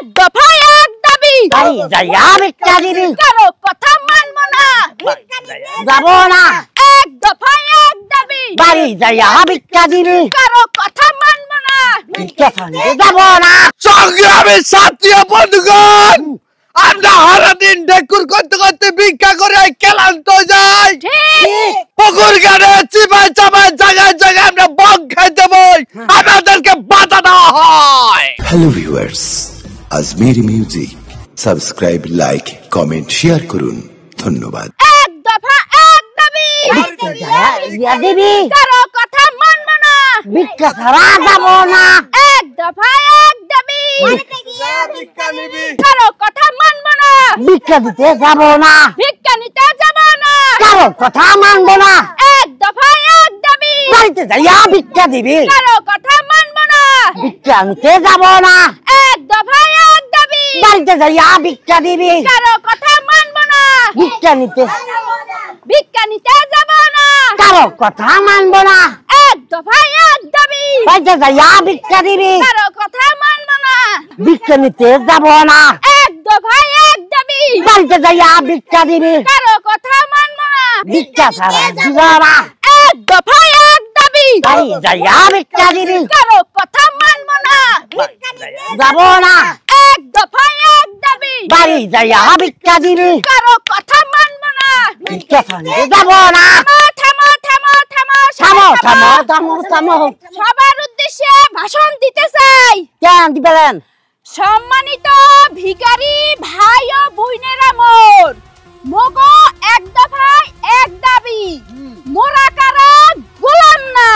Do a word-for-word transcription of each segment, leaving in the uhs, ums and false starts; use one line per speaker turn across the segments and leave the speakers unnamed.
দফা এক দাবি
বাড়ি যাইয়া ভিক্ষা দিবি
কারো কথা মানবো না
যাব না
এক দফা এক দাবি
বাড়ি যাইয়া ভিক্ষা দিবি
কারো কথা মানবো না
ভিক্ষা চাইতে যাব না
সংগ্রামের সাথী বন্ধুগণ আমরা সারাদিন ডেকুর করতে করতে ভিক্ষা করে ক্লান্ত যাই পুকুর গাড়ে চিপাই চাপাই জায়গায় জায়গায় আমরা বক খাইতে বই আমাদেরকে বাধা দেওয়া হয়।
হ্যালো ভিউয়ার্স, আজমের music subscribe, like, comment, share করুন। ধন্যবাদ।
এক দফা এক দাবি
ইয়া দিবি
কারো কথা মানবো না
ভিক্ষা ছাড়া যাব না
এক দফা এক দাবি
ভিক্ষা নিবি
কারো কথা মানবো না
ভিক্ষা দিতে যাব না
ভিক্ষা নিতে যাব না
কারো কথা মানবো না
এক দফা এক দাবি
বাড়িতে যাইয়া ভিক্ষা দিবি
কারো কথা মানবো না
ভিক্ষা নিতে যাব না
এক দফা এক দাবি
বাড়িতে যাইয়া ভিক্ষা দিবি
কারো কথা মানবো না
ভিক্ষা নিতে
ভিক্ষা নিতে যাব না
কারো কথা মানবো না
এক দফা এক দাবি
বাড়িতে যাইয়া ভিক্ষা দিবি
কারো কথা মানবো না
ভিক্ষা নিতে যাব না
এক দফা এক দাবি
বাড়িতে যাইয়া ভিক্ষা দিবি
কারো কথা মানবো না
ভিক্ষা ছাড়া দিব না
এক দফা এক দাবি
বাড়ি যাইয়া ভিক্ষা দিবি
কারো কথা মানবো না
যাব না
এক দফা এক দাবি
বাড়ি যাইয়া ভিক্ষা দিবি
কারো কথা মানবো না
ভিক্ষা ছাড়তে যাব না
থামো থামো থামো
থামো
থামো
থামো থামো থামো
সবার উদ্দেশ্যে ভাষণ দিতে চাই।
কেন দিবেন?
সম্মানিত ভিখারি ভাই ও বোনেরা, মোর মগো এক দফায় এক দাবি, মোরা কারা গোলাম না,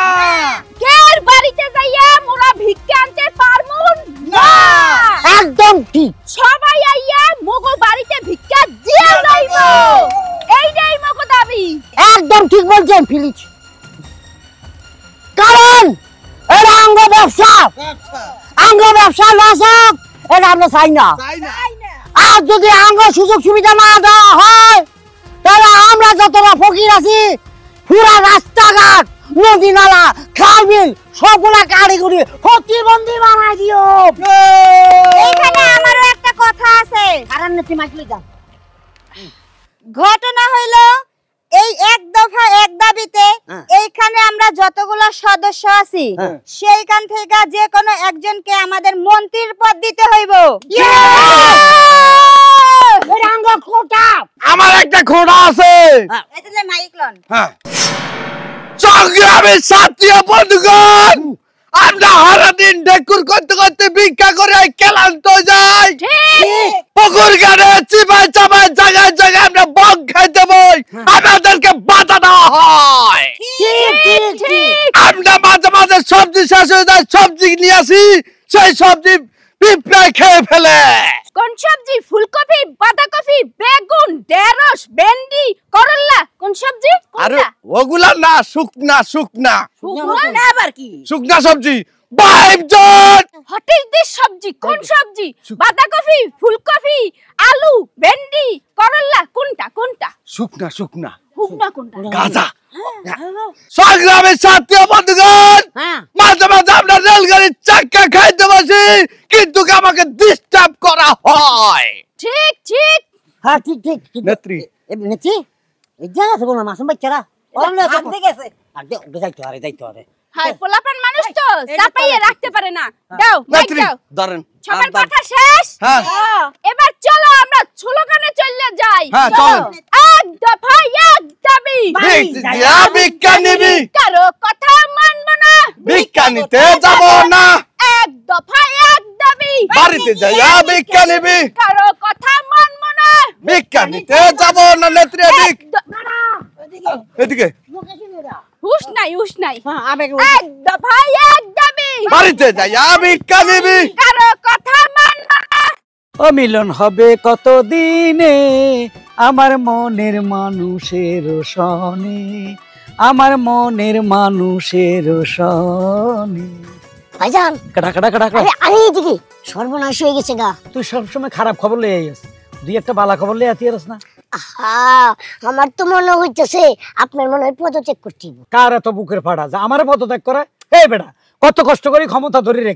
কের বাড়িতে যাইয়া মোরা ভিক্ষা আনতে পারমু না।
একদম ঠিক।
সবাই আইয়া মগো বাড়িতে ভিক্ষা দিয়া যাইব, এইটাই মগো দাবি।
একদম ঠিক বলছেন ফিলিজ, কারণ এটা আঙ্গ ব্যবসা, আঙ্গ ব্যবসা লস হোক এটা আমরা চাই না। আর যদি আঙ্গ সুযোগ সুবিধা না দেওয়া হয় তাহলে আমরা যতটা ফকির আছি পুরা রাস্তাঘাট, নদী নালা, খাল বিল সবগুলা কারিগরি প্রতিবন্ধী বানাই দিও।
এইখানে আমারও একটা কথা আছে।
কারণ নেতি মাইকলি যা
ঘটনা হইল এই এক দফা এক দাবিতে এইখানে আমরা যতগুলো সদস্য আছি সেইখান থেকে যে কোনো একজনকে আমাদের মন্ত্রীর পদ দিতে হইব।
আঙ্গ কোটা
আমার একটা খোঁড়া আছে।
এটালে মাইক লন।
হ্যাঁ, সংগ্রামের সাথী বন্ধুগণ আমরা সারাদিন ডেকুর করতে করতে ভিক্ষা করে ক্লান্ত যাই, পুকুর গাড়ে চিপাই চাপাই জায়গায় জায়গায় আমরা বক খাইতে বই আমাদেরকে বাধা দেওয়া হয়। আমরা মাঝে মাঝে সবজি শেষ হয়ে যায়, সবজি নিয়ে আসি, সেই সবজি পিঁপড়ায় খেয়ে ফেলে।
কোন সবজি? ফুলকপি, বাঁধাকপি, বেগুন, ঢেঁড়স, ভেন্ডি, করলা। কোন সবজি?
আরে ওগুলা না, শুকনা শুকনা
ওগুলা না আবার কি?
শুকনা সবজি। বাইজন
হোটেল দিস সবজি। কোন সবজি? বাঁধাকপি, ফুলকপি, আলু, ভেন্ডি, করলা। কোনটা কোনটা?
শুকনা শুকনা
হুকনা কোনটা?
গাজা। সংগ্রামের সাথী বন্ধুগণ মাঝে মাঝে আমরা রেলগাড়ির চাক্কা খাইতে বসি কিন্তু আমাকে ডিস্টার্ব করা হয়।
ঠিক ঠিক।
হ্যাঁ ঠিক ঠিক
নেত্রী
নেত্রী এই জায়গা আছে কোনো মাসুম বাচ্চারা অন্য আছে গেছে আগে যাইতে আরে যাইতে আরে
হাই পোলাপান মানুষ তো চাপাইয়ে রাখতে পারে না। দাও মাইক
নেত্রী
দাও।
ধরেন।
সবার কথা শেষ।
হ্যাঁ।
এবার চলো আমরা স্লোগানে চলে যাই।
হ্যাঁ, চলেন।
এক দফা এক দাবি,
ভিক্ষা নিবি
কারো কথা মানবো না,
ভিক্ষা নিতে যাব না।
এক দফা এক দাবি,
বাড়িতে যাইয়া ভিক্ষা নিবি
কারো কথা মানবো না,
ভিক্ষা নিতে যাব না। নেত্রী এদিক এদিকে
হুশ নাই হুশ নাই।
হ্যাঁ আবেগ
এক দফা এক দাবি,
বাড়িতে যাইয়া ভিক্ষা নিবি
কারো কথা মানবো না।
ও মিলন হবে কত দিনে আমার মনের মানুষের সনে, আমার মনের মানুষের সনে।
ভাইজান
কাটা কাটা কাটা
আরে আরে এদিকে সর্বনাশ হয়ে গেছে গা।
তুই সবসময় খারাপ খবর লয়ে আইস, দুই একটা বালা খবর লয়ে আতিস না।
আহা আমার তো মনে হইতেছে আপনার মনে হয় পদত্যাগ করতে হবে।
কার এত বুকের ফাড়া যা আমার পদত্যাগ করে? এই বেটা কত কষ্ট করে ক্ষমতা ধরে রাখছি,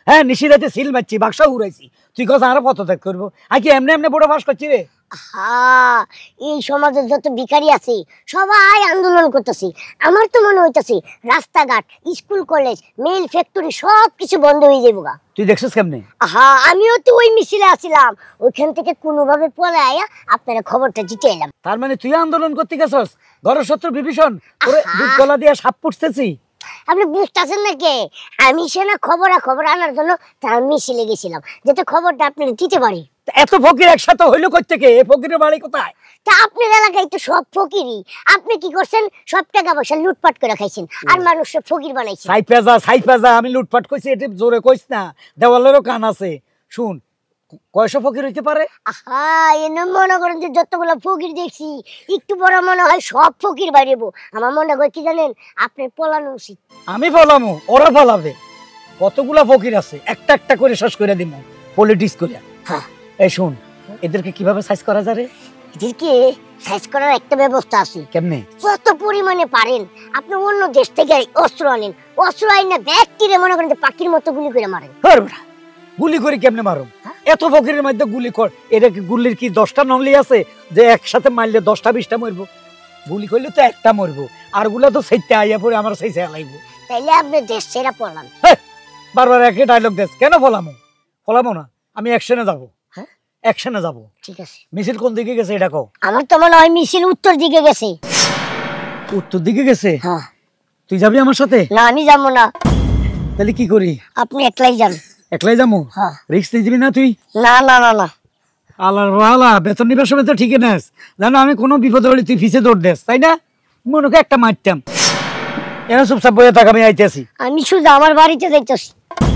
হ্যাঁ নিশিরাতে সিল মারছি বাক্সা উড়াইছি তুই কস আর পদত্যাগ করবো আর কি এমনি এমনি বড় ফাঁস করছি রে
হ্যাঁ এই সমাজের যত ভিখারি আছে সবাই আন্দোলন করতেছে আমার তো মনে হইতাছে রাস্তাঘাট স্কুল কলেজ মিল ফ্যাক্টরি সব কিছু বন্ধ হয়ে যাবো গা
তুই দেখছিস কেমনে
হ্যাঁ আমিও তো ওই মিছিলে আছিলাম ওইখান থেকে কোনোভাবে পরে আয়া আপনারা খবরটা দিতে এলাম
তার মানে তুই আন্দোলন করতে গেছস ঘরের শত্রু বিভীষণ তোরে দুধ গলা দিয়ে সাপ পুষতেছি
আপনি বুঝতেছেন না কে আমি সেনা খবর খবর আনার জন্য তার মিছিলে গেছিলাম যাতে খবরটা আপনারা দিতে পারি
এত ফকির একসাথে হইলো কই থেকে এই ফকিরের বাড়ি কোথায়
তা আপনার এলাকায় তো সব ফকিরই আপনি কি করছেন সব টাকা পয়সা লুটপাট করে খাইছেন আর মানুষ ফকির বানাইছেন
সাইপেজা সাইপেজা আমি লুটপাট কইছি এটা জোরে কইস না দেওয়ালেরও কান আছে শুন কয়শো ফকির হইতে পারে
আহা এনে মনে করেন যে যতগুলো ফকির দেখছি একটু বড় মনে হয় সব ফকির বাড়িব আমার মনে হয় কি জানেন আপনার পলানো উচিত
আমি ফলামু ওরা ফলাবে কতগুলা ফকির আছে একটা একটা করে শেষ করে দিব পলিটিক্স করে
হ্যাঁ
এই শুন এদেরকে কিভাবে সাইজ করা যায় রে
এদেরকে সাইজ করার একটা ব্যবস্থা আছে
কেমনে
যত পরিমাণে পারেন আপনি অন্য দেশ থেকে অস্ত্র আনেন অস্ত্র আইনা ব্যক্তিরে মনে করেন যে পাখির মতো গুলি করে মারেন
গুলি করে কেমনে মারো এত ফকিরের মধ্যে গুলি কর এটা কি গুলির কি দশটা নলি আছে যে একসাথে মারলে দশটা বিশটা মরবো গুলি করলে তো একটা মরবো আর গুলা তো সেইতে আইয়া পরে আমার সেই লাগবো
তাইলে আপনি দেশ ছেড়া পড়লাম
বারবার একই ডায়লগ দেশ কেন ফলামো ফলামো না আমি অ্যাকশনে যাবো হ্যাঁ অ্যাকশনে যাবো
ঠিক আছে
মিছিল কোন দিকে গেছে এটা কও
আমার তো মনে হয় মিছিল উত্তর দিকে গেছে
উত্তর দিকে গেছে
হ্যাঁ
তুই যাবি আমার সাথে
না আমি যাবো না
তাহলে কি করি
আপনি একলাই যান
একলাই যাবো
হ্যাঁ
রিস্ক নিয়ে যাবি না তুই
না না না না
আল্লাহ আল্লাহ বেতন নিবার সময় তো ঠিকই নেস জানো আমি কোনো বিপদে হলে তুই ফিসে দৌড় দেস তাই না মনে করে একটা মারতাম এরা চুপচাপ বইয়ে থাক আমি আইতেছি
আমি শুধু আমার বাড়িতে যাইতেছি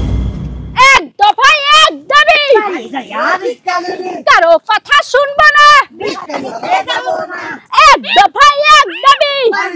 এক দফায় এক দাবি কারো কথা শুনবো না এক দফায় এক দাবি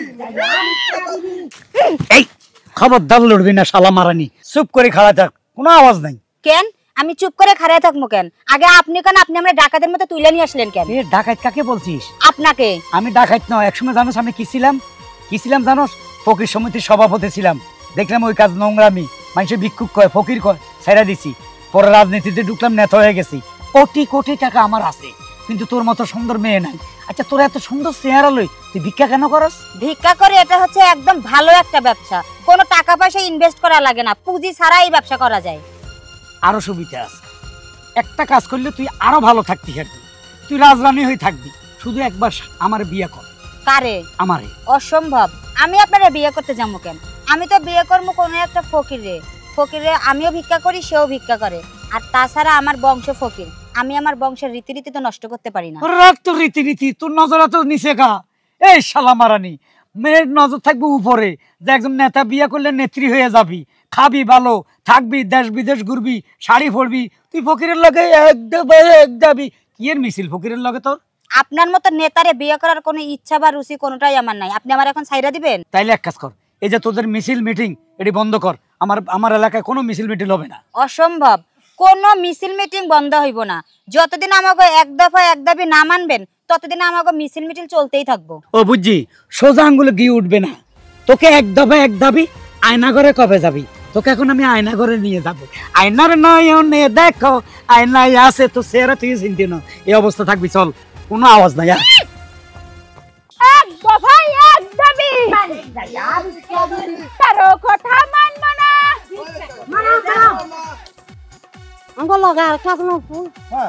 এই খবরদার লড়বি না শালা মারানি চুপ করে খাড়া থাক কোনো আওয়াজ নাই
কেন আমি চুপ করে খাড়ায় থাকবো কেন আগে আপনি কেন আপনি আমরা ডাকাতের মতো তুলে নিয়ে আসলেন কেন
এ ডাকাত কাকে বলছিস
আপনাকে
আমি ডাকাত না একসময় জানোস আমি কি ছিলাম কি ছিলাম জানোস ফকির সমিতির সভাপতি ছিলাম দেখলাম ওই কাজ নোংরামি মানুষের ভিক্ষুক কয় ফকির কয় ছেড়া দিছি পরে রাজনীতিতে ঢুকলাম নেতা হয়ে গেছি কোটি কোটি টাকা আমার আছে কিন্তু তোর মতো সুন্দর মেয়ে নাই আচ্ছা তোর এত সুন্দর চেহারা লই তুই ভিক্ষা কেন করস
ভিক্ষা করে এটা হচ্ছে একদম ভালো একটা ব্যবসা কোনো টাকা পয়সা ইনভেস্ট করা লাগে না পুঁজি ছাড়া এই ব্যবসা করা যায়
আরো সুবিধা আছে একটা কাজ করলে তুই আরো ভালো থাকতি হারবি তুই রাজরানী হয়ে থাকবি শুধু একবার আমার বিয়ে কর
কারে
আমারে
অসম্ভব আমি আপনারা বিয়ে করতে যাবো কেন আমি তো বিয়ে করবো কোনো একটা ফকিরে ফকিরে আমিও ভিক্ষা করি সেও ভিক্ষা করে আর তাছাড়া আমার বংশ ফকির আমি আমার বংশের রীতিনীতি তো নষ্ট করতে পারি না
রাখ তোর রীতিনীতি তোর নজর তো নিচে গা এই শালা মারানি মেয়ের নজর থাকবে উপরে যে একজন নেতা বিয়ে করলে নেত্রী হয়ে যাবি খাবি ভালো থাকবি দেশ বিদেশ ঘুরবি শাড়ি পরবি তুই ফকিরের লগে একদম এক যাবি কি এর মিছিল ফকিরের লগে তোর
আপনার মতো নেতারে বিয়ে করার কোনো ইচ্ছা বা রুচি কোনোটাই আমার নাই আপনি আমার এখন ছাইরা দিবেন
তাইলে এক কাজ কর এই যে তোদের মিছিল মিটিং এটি বন্ধ কর আমার আমার এলাকায় কোনো মিছিল মিটিং হবে না
অসম্ভব কোনো মিছিল মিটিং বন্ধ হইব না যতদিন আমাকে এক দফা এক দাবি না মানবেন ততদিন আমাকে মিছিল মিটিং চলতেই থাকবো
ও বুঝছি সোজা আঙ্গুলে গিয়ে উঠবে না তোকে এক দফা এক দাবি আয়না ঘরে কবে যাবি তোকে এখন আমি আয়না ঘরে নিয়ে যাবো আয়নার নয়নে দেখো আয়নায় আছে তো সেরা তুই চিনতি না এই অবস্থা থাকবি চল কোনো আওয়াজ নাই আর
এক দফায় এক দাবি কারো কথা মানবো না
আঙ্গুল লগা আর কাকনো ফুল
হ্যাঁ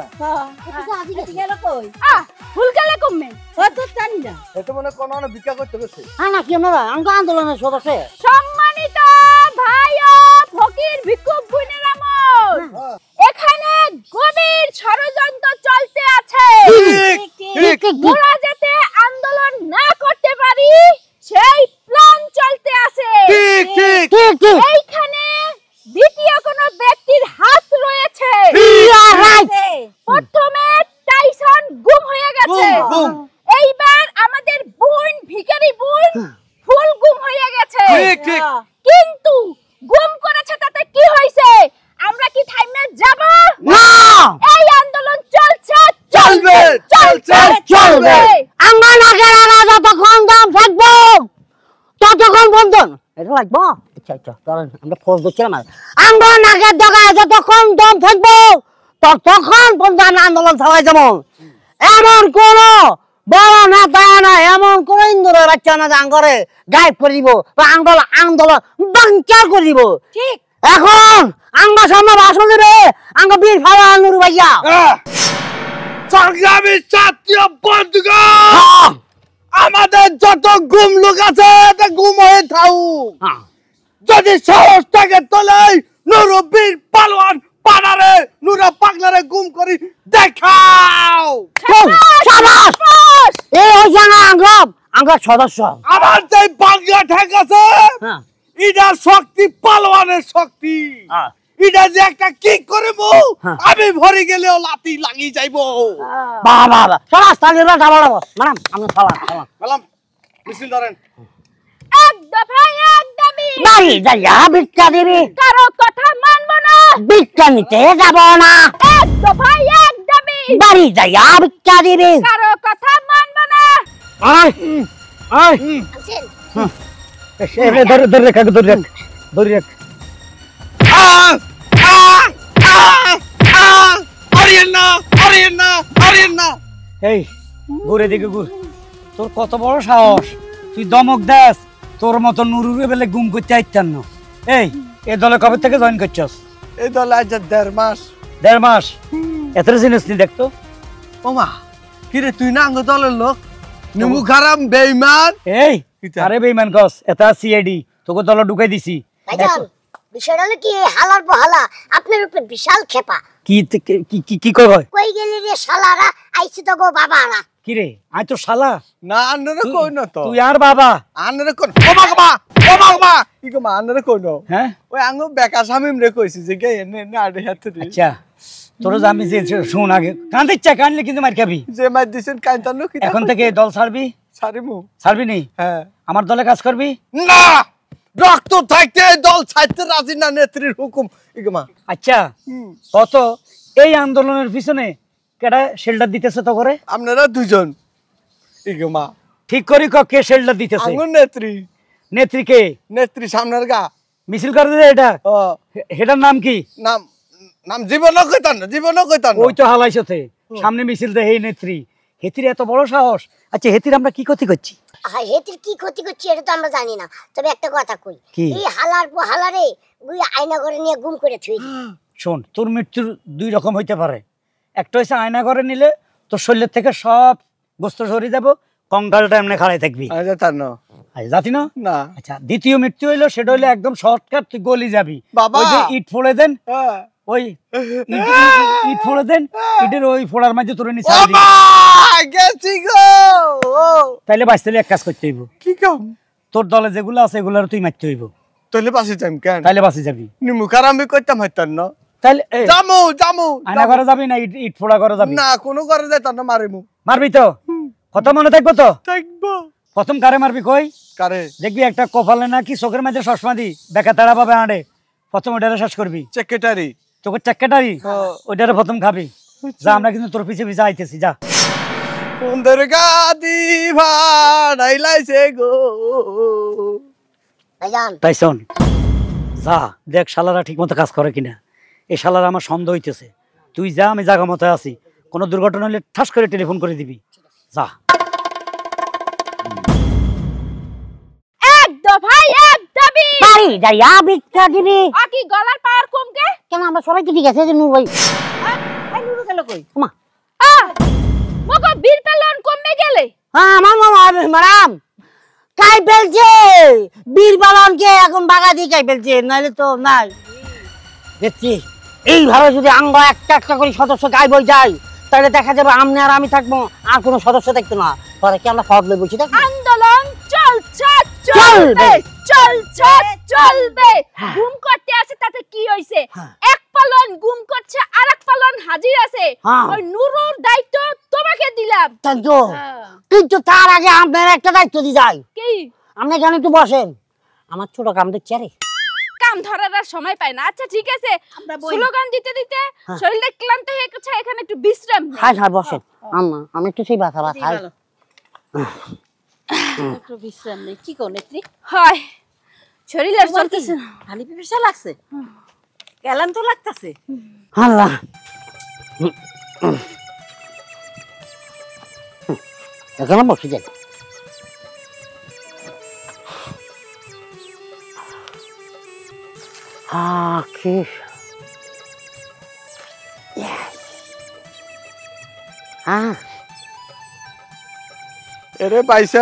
আহ ভুল গেলে কমবে
হয়তো জানি না
এটা মনে কোন না ভিক্ষা করতে গেছে
হ্যাঁ না কি আমরা আঙ্গ আন্দোলনের সদস্য
সম্মানিত ভাই ও ফকির ভিক্ষুক বোনেরা মোর এখানে গভীর ষড়যন্ত্র চলতে আছে
ঠিক ঠিক
মোরা যাতে আন্দোলন না করতে পারি সেই প্ল্যান চলতে আছে
ঠিক ঠিক
ঠিক ঠিক
এইখানে দ্বিতীয় কোন ব্যক্তির হাত রয়েছে প্রথমে টাইসন গুম হয়ে গেছে
গুম, গুম।
এইবার আমাদের বোন ভিখারি বোন ফুল গুম হয়ে গেছে
ঠিক ঠিক
কিন্তু গুম করেছে তাতে কি হয়েছে আমরা কি থাইমে যাব
না
এই আন্দোলন চলছে
চলবে, চলছে,
চলবে আঙ্গ লগের আর যতক্ষণ দাম থাকবো ততক্ষণ বন্ধন এটা লাগবো আচ্ছা আচ্ছা চলেন আমরা ফোর্স দিচ্ছিলাম আমরা নাকের ডগায় যতক্ষণ দম থাকবো ততক্ষণ পর্যন্ত আন্দোলন চালাই যাবো এমন কোন বড় নেতা না এমন কোন ইন্দুরের বাচ্চা না যে আঙ্গরে গায়েব করে দিব বা আন্দোলন আন্দোলন বাঞ্চার করে দিব
ঠিক
এখন আঙ্গা সামনে ভাষণ দেবে আঙ্গা বীর ফালা নুরু ভাইয়া
সংগ্রামী ছাত্র বন্ধুগণ আমাদের যত গুম লোক আছে গুম হয়ে থাকুক যদি সাহস থাকে তাহলে নুরু বীর পালোয়ান পানারে নুরা পাগলারে গুম করি দেখাও
শাবাশ এই হইছে না আঙ্গ আঙ্গ সদস্য
আমার যে বাংলা ঠেক আছে
হ্যাঁ
এটা শক্তি পালোয়ানের শক্তি
হ্যাঁ
এটা যে একটা কি করব আমি ভরে গেলেও লাতি লাগি যাইবো
বাবা বাবা শাবাশ তালিরা ডাবড়াবো ম্যাডাম আমরা সালাম সালাম
বললাম মিছিল ধরেন
এক দফা এক দাবি
বাড়ি যাইয়া ভিক্ষা দিবি
কারো কথা মানব না
ভিক্ষা নিতে যাব না
এক দফা এক দাবি
বাড়ি যাইয়া ভিক্ষা দিবি
কারো কথা মানব না
আয় আয় এ ধরে ধরে রাখ আগে ধরে রাখ ধরে রাখ
আহ আহ আহ আহ আরিয়ানা আরিয়ানা আরিয়ানা
এই ঘুরে দিকে ঘুর তোর কত বড় সাহস তুই দমক দাস তোর মতো নুরুরে বেলে গুম করতে আইতান না এই এ দলে কবে থেকে জয়েন করছস
এই দলে আজ দেড় মাস
দেড় মাস এত জিনিস নি দেখতো
ওমা কিরে তুই না আঙ্গ দলের লোক নিমু খারাম বেঈমান
এই আরে বেঈমান কস এটা সিআইডি তোকে দল ঢুকাই দিছি
ভাইজান বিষয়টা হলো কি হালার পহালা আপনার উপরে বিশাল খেপা
কি কি কি কি কয়
কই গেলি রে শালারা আইছি তো গো বাবারা
কি রে আই তো শালা
না আন্নারে কই না তো
তুই আর বাবা
আন্নারে কোন ওমা গমা ওমা গমা কি গমা আন্নারে কই না
হ্যাঁ
ওই আঙ্গ বেকা সামিম রে কইছি যে গে এনে না আড়ে হাতে দি
আচ্ছা তোর আমি যে শুন আগে কাঁদে ইচ্ছা কানলে কিন্তু মার খাবি
যে মার দিছেন কাইতানো কি
এখন থেকে দল ছাড়বি
সারিমু
ছাড়বি নি
হ্যাঁ
আমার দলে কাজ করবি
না রক্ত থাকতে দল ছাড়তে রাজি না নেত্রীর হুকুম ইগমা
আচ্ছা কত এই আন্দোলনের পিছনে কেডা শেল্টার দিতেছে তো করে
আপনারা দুজন ইগমা
ঠিক করি ক কে শেল্টার দিতেছে
আঙ্গুর নেত্রী
নেত্রী কে
নেত্রী সামনের গা
মিছিল করে দে এটা
ও
এটার নাম কি
নাম নাম জীবনও কইতান না জীবনও কইতান না
ওই তো হালাইছতে সামনে মিছিল দে এই নেত্রী হেতির এত বড় সাহস আচ্ছা হেতির আমরা কি ক্ষতি করছি
হ্যাঁ হেতির কি ক্ষতি করছি এটা তো আমরা জানি না তবে একটা কথা কই
কি?
এই হালার পহালারে ওই আয়না ঘরে নিয়ে গুম করে থুই
শোন তোর মৃত্যুর দুই রকম হইতে পারে একটা হচ্ছে আয়না ঘরে নিলে তোর শরীরের থেকে সব গোস্ত সরে যাব কঙ্কালটা এমনি খাড়াই থাকবি
আচ্ছা তার না
আচ্ছা জাতি না
না
আচ্ছা দ্বিতীয় মৃত্যু হইলো সেটা হইলো একদম শর্টকাট তুই গলি যাবি
বাবা।
ওই যে ইট ফোড়ে দেন
হ্যাঁ
ওই ইট- ইট ফোড়ে দেন ইটের ওই ফোড়ার মাঝে তোর নিচে
ও মা গেছি গো ও
তাইলে বাঁচতে এক কাজ করতে হইব
কি কাম
তোর দলে যেগুলো আছে এগুলো তুই মারতে হইব
তাহলে পাশে যাম কেন
তাইলে বাঁচি যাবি
নিমু খারামি কইতাম হইতান না
তাইলে এই,
জামু জামু
আয়না ঘরে যাবি না ইট ইট ফোড়া ঘরে যাবি
না কোনো করে যাইতাম না মারিমু
মারবি তো কত মনে থাকবো তো
থাকবো
প্রথম কারে মারবি কই
কারে
দেখবি একটা কপালে নাকি চোখের মাঝে চশমা দি বেকা তাড়া পাবে আড়ে প্রথম ওইটারে শেষ করবি
সেক্রেটারি
তোকে চাক্কাটারি
হ্যাঁ।
ওইটারে প্রথম খাবি যা আমরা কিন্তু তোর পিছে পিছে আইতেছি যা
সুন্দর গাদি ভাড়াইলাইছে গো
ভাইজান
তাই শোন যা দেখ শালারা ঠিক মতো কাজ করে কিনা এই শালারা আমার সন্দেহ হইতেছে তুই যা আমি জায়গা মতো আছি কোনো দুর্ঘটনা হলে ঠাস করে টেলিফোন করে দিবি যা
এক দফা এক দাবি
বাড়ি যাইয়া ভিক্ষা দিবি
আকি গলার পাওয়ার কমকে
কেন আমরা সবাই কি ঠিক আছে যে নূর ভাই
এই নুরু গেল কই
ওমা
আ মগো বীর পেলন কমে গেলে
হ্যাঁ আমার মামা ম্যাডাম কাই ফেলছে বীর বালনকে এখন বাগা দিয়ে কাই ফেলছে নাহলে তো নাই দেখছি এইভাবে যদি আঙ্গ একটা একটা করে সদস্য গায়ে বই যায় তাহলে দেখা যাবে আমনে আর আমি থাকবো আর কোনো সদস্য থাকতো না পরে কি আমরা ফদলে বলছি দেখ
আন্দোলন চলছে
চলবে।
চলবে চলছে চলবে
হ্যাঁ।
গুম করতে আছে তাতে কি হইছে
হ্যাঁ।
এক পালন গুম করছে আরেক পালন হাজির আছে
হ্যাঁ।
ওই নুরুর দায়িত্ব তোমাকে দিলাম
তাই তো কিন্তু তার আগে আপনার একটা দায়িত্ব দিয়ে যায়
কি
আপনি এখানে একটু বসেন আমার ছোট কাম দেখছি আরে
কাম ধরার আর সময় পায় না আচ্ছা ঠিক আছে
আমরা বই
স্লোগান দিতে দিতে শরীরটা ক্লান্ত হয়ে গেছে এখানে একটু বিশ্রাম নিই।
হাই হাই বসেন আম্মা আমি একটু সেই বাসা বাসা
একটু বিশ্রাম নেই কি কো নেত্রী
হয় শরীর আর চলতেছে না,
খালি পিপিসা লাগছে, কেলান তো লাগতেছে।
আল্লাহ এখানে বসে যাই। Ah, okay. Yes. Ah,
এরে পয়সা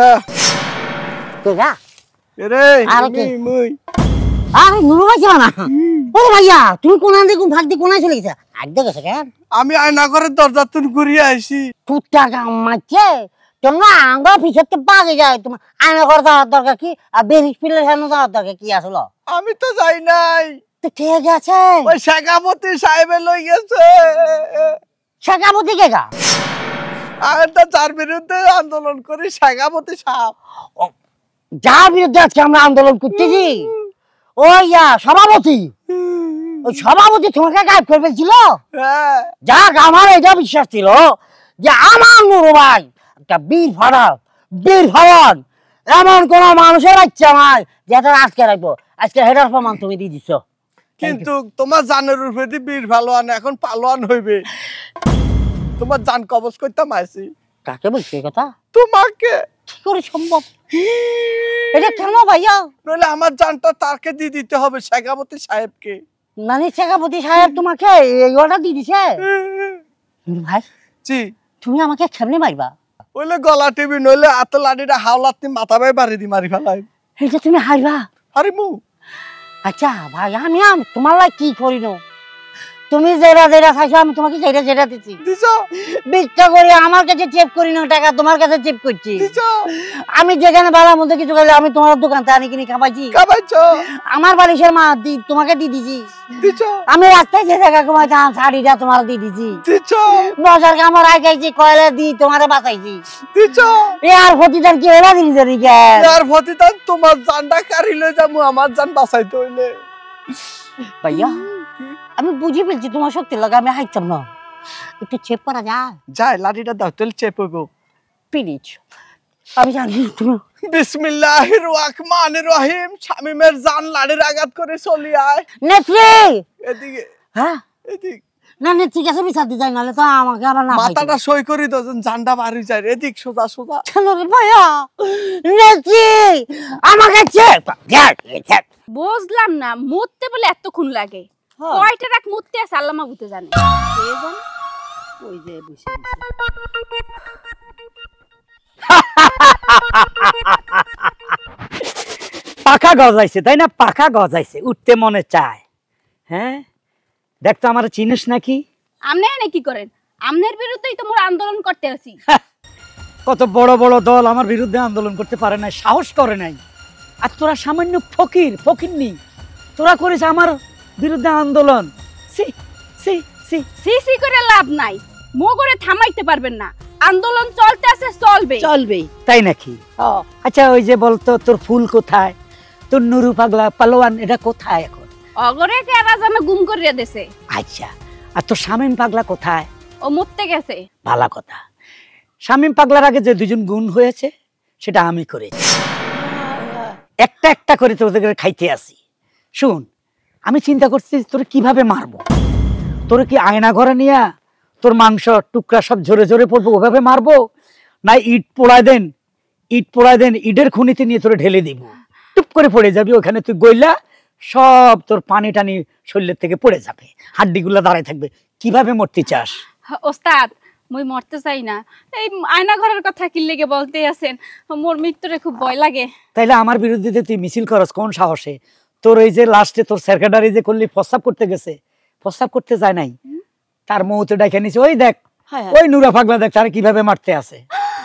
কেগা?
এরে
আরে কে?
মুই মুই
আরে নুরু ভাইয়া না। ও ভাইয়া, তুমি কোন আন্দে কোন ভাগ দিয়ে কোনায় চলে গেছে? আগ দিয়ে গেছে কেন?
আমি আয়না ঘরের দরজা তুন ঘুরিয়ে আইছি।
কুত্তা কামাচ্ছে। তোমরা আঙ্গ পিছতে পাগে যায়। তোমার আয়না ঘর যাওয়ার দরকার কি? আর বেরিস পিলের সামনে যাওয়ার দরকার কি আসলো?
আমি তো যাই নাই,
তো ঠিক আছে।
ওই শেখাপতি সাহেবে লই গেছে।
শেখাপতি কেগা?
আমি তো যার বিরুদ্ধে আন্দোলন করি শেখাপতি সাহেব।
যার বিরুদ্ধে আজকে আমরা আন্দোলন করতেছি ওই ইয়া সভাপতি, ওই সভাপতি তোমাকে গায়েব করে ফেলছিল।
হ্যাঁ
যাক, আমার এটা বিশ্বাস ছিল যে আমার নুরু ভাই একটা বীর ফারাক, বীর ফারাক, এমন কোন মানুষের বাচ্চা নাই যেটা আজকে রাখবো। আজকে হেডার প্রমাণ তুমি দিয়ে দিচ্ছ।
কিন্তু তোমার জানের উপরে বীর ভালোয়ান এখন পালোয়ান হইবে। তোমার জান কবজ করতাম আইছি।
কাকে বলছি এই কথা?
তোমাকে।
কি করে সম্ভব? এটা কেন ভাইয়া?
নইলে আমার জানটা তারকে দিয়ে দিতে হবে, শেখাপতি সাহেবকে।
নানি শেখাপতি সাহেব তোমাকে এই অর্ডার দিয়ে দিছে? নুরু ভাই,
জি।
তুমি আমাকে কেমনে মারবা?
ওইলে গলা টিভি নইলে আত লাড়িটা হাওলাত মাথা বাই বাড়ি দি মারি ফেলাই।
এটা তুমি হারবা?
আরে মু
আচ্ছা ভাই, আমি আম তোমার লাই কি করি না? তুমি যেটা যেটা চাইছো আমি তোমাকে যেটা যেটা দিচ্ছি।
দিছো
ভিক্ষা করে আমার কাছে চেপ করি না টাকা, তোমার কাছে চেপ করছি।
দিছো
আমি যেখানে বালার মধ্যে কিছু খাইলে আমি তোমার দোকান থেকে আনি কিনি খাবাইছি।
খাবাইছো
আমার বালিশের মা দি তোমাকে দিয়ে দিছি।
দিছো
আমি রাস্তায় যে জায়গা ঘুমাইতাম শাড়িটা তোমার দিয়ে দিছি।
দিছো
মশার কামড় আই খাইছি, কয়লা দি তোমারে বাঁচাইছি।
দিছো
এ আর প্রতিদান কি এরা দিন জানি কেন?
আর প্রতিদান তোমার জানটা কারি লই যামু, আমার জান বাঁচাইতে হইলে।
ভাইয়া আমি বুঝে ফেলছি তোমার শক্তি লাগে আমি হাইতাম না, একটু চেপ করা যায়?
যাই লাড়িটা দাও তেল চেপবো।
প্লিজ। আমি জানি তুমি
বিসমিল্লাহির রহমানির রহিম। শামিমের জান লাড়ির আঘাত করে চলি আয়।
নেত্রী।
এদিকে
হ্যাঁ
এদিক
না নেত্রী কাছে বিচার দিতে যাই, নাহলে তো আমাকে আবার না
মাথাটা সই করি তো জানটা বাড়ি যায়। এদিক সোজা সোজা।
চলো রে ভাইয়া। নেত্রী আমাকে চেপ।
বুঝলাম না, মরতে বলে এতক্ষণ লাগে? কয়টা রাখ মরতে আছে আল্লাহ মাবুতে জানে।
ওই যে বসে
পাখা গজাইছে তাই না? পাখা গজাইছে, উঠতে মনে চায়। হ্যাঁ দেখ তো আমার চিনিস নাকি?
আমনে এনে কি করেন? আমনের বিরুদ্ধেই তো মোর আন্দোলন করতে আছি।
কত বড় বড় দল আমার বিরুদ্ধে আন্দোলন করতে পারে নাই, সাহস করে নাই। আর তোরা সামান্য ফকির ফকিরনি, তোরা করিস আমার বিরুদ্ধে আন্দোলন। সি সি সি
সি সি করে লাভ নাই, মোগরে থামাইতে পারবেন না। আন্দোলন চলতে আছে, চলবে
চলবে।
তাই নাকি? আচ্ছা ওই যে বলতো তোর ফুল কোথায়, তোর নুরু পাগলা পালোয়ান এটা কোথায় এখন?
অগরে কেরা জানে গুম করিয়া দেছে।
আচ্ছা আর তোর শামীম পাগলা কোথায়?
ও মরতে গেছে।
ভালো কথা। শামীম পাগলার আগে যে দুজন গুণ হয়েছে সেটা আমি করেছি। একটা একটা করে তোদের খাইতে আসি। শুন, আমি চিন্তা করছি তোর কিভাবে মারবো। তোর কি আয়না ঘরে নিয়ে তোর মাংস টুকরা সব ঝরে ঝরে পড়বো ওভাবে মারবো, না ইট পোড়ায় দেন, ইট পোড়ায় দেন ইটের খুনিতে নিয়ে তোরে ঢেলে দিব, টুপ করে পড়ে যাবি ওখানে, তুই গইলা সব তোর পানি টানি শরীরের থেকে পড়ে যাবে, হাড্ডিগুলা দাঁড়ায় থাকবে। কিভাবে মরতে চাস?
ওস্তাদ মই মরতে চাই না, এই আয়না ঘরের কথা কি লেগে বলতে আছেন? মোর মৃত্যুরে খুব ভয় লাগে।
তাইলে আমার বিরুদ্ধে তুই মিছিল করস কোন সাহসে? তোর এই যে লাস্টে তোর সেক্রেটারি যে করলি প্রস্তাব করতে গেছে, প্রস্তাব করতে যায় নাই, তার মৌতে ডাইকে নিছে। ওই দেখ ওই নুরা পাগলা দেখ তার কিভাবে মারতে আছে।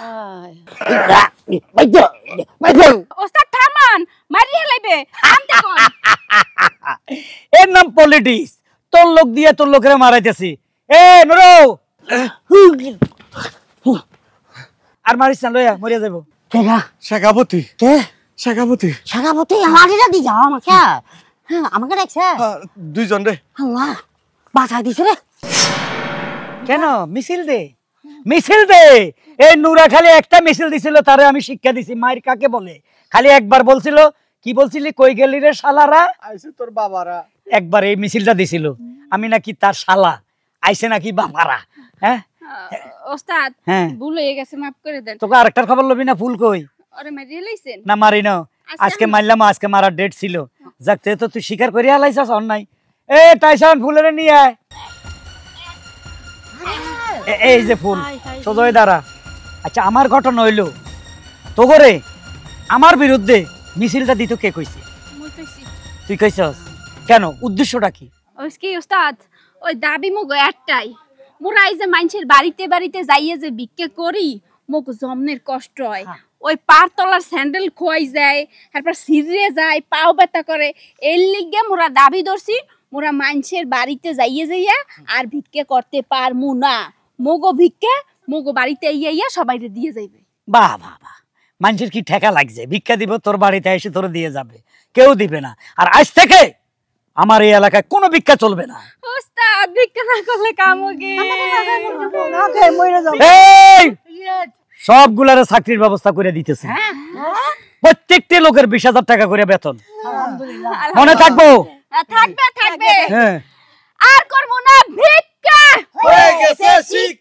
ওস্তাদ থামান, মারিয়া লাইবে আনতে কোন।
এর নাম পলিটিক্স। তোর লোক দিয়ে তোর লোকেরা মারাইতেছি। এ নুরো আর মারিস না, লইয়া মরিয়া যাবো।
কেগা?
শেখাপতি।
কে
শেখাপতি?
শেখাপতি লাঠিটা দি যাও আমাকে। হ্যাঁ আমাকে দেখছে
দুইজন রে।
আল্লাহ বাঁচাই দিছে রে।
কেন মিছিল দে, মিছিল দে। এই নুরা খালি একটা মিছিল দিছিল, তারে আমি শিক্ষা দিছি মায়ের কাকে বলে। খালি একবার বলছিল কি বলছিলি কই গেলি রে শালারা?
আইছে তোর বাবারা।
একবার এই মিছিলটা দিছিল আমি নাকি তার শালা, আইছে নাকি বাবারা। হ্যাঁ
ওস্তাদ
হ্যাঁ
ভুল হয়ে গেছে, মাফ করে দেন।
তোকে আরেকটার খবর লবি না? ফুল কই?
আরে মারিয়ে লাইছেন?
না মারি না, আজকে মারলাম, আজকে মারার ডেট ছিল। যাক তো তুই স্বীকার করিয়া লাইছস অন্যায়। এ টাইসন ফুলের নিয়ে আয়। এ- এই যে ফুল সোজয় দাঁড়া। আচ্ছা আমার ঘটনা হইলো তো করে আমার বিরুদ্ধে মিছিলটা দিত কে কইছে?
মুই কইছি।
তুই কইছস কেন? উদ্দেশ্যটা কি?
ওই কি ওস্তাদ, ওই দাবি মগো একটাই, মোরা এই যে মানুষের বাড়িতে বাড়িতে যাইয়ে যে ভিক্ষে করি, মগ জমনের কষ্ট হয়। ওই পার তলার স্যান্ডেল খোয়াই যায়, তারপর সিঁড়ে যায়, পাও ব্যথা করে। এর লিগে মোরা দাবি ধরছি, মোরা মানুষের বাড়িতে যাইয়ে যাইয়া আর ভিক্ষে করতে পারমু না। মগো ভিক্ষে মগো বাড়িতে ইয়া ইয়া সবাইরে দিয়ে যাইবে।
বাহ বাহ বাহ, মানুষের কি ঠেকা লাগছে? ভিক্ষা দিব তোর বাড়িতে এসে তোর দিয়ে যাবে, কেউ দিবে না। আর আজ থেকে আমার এই এলাকায় কোনো ভিক্ষা চলবে না।
ওস্তাদ ভিক্ষা না করলে কাম হবে।
এই সবগুলারে চাকরির ব্যবস্থা করে দিতেছে, প্রত্যেকটি লোকের বিশ হাজার টাকা করে বেতন। মনে থাকবো?
থাকবে থাকবে।
হ্যাঁ
আর করবো না ভিক্ষা।
হয়ে গেছে শিক্ষা।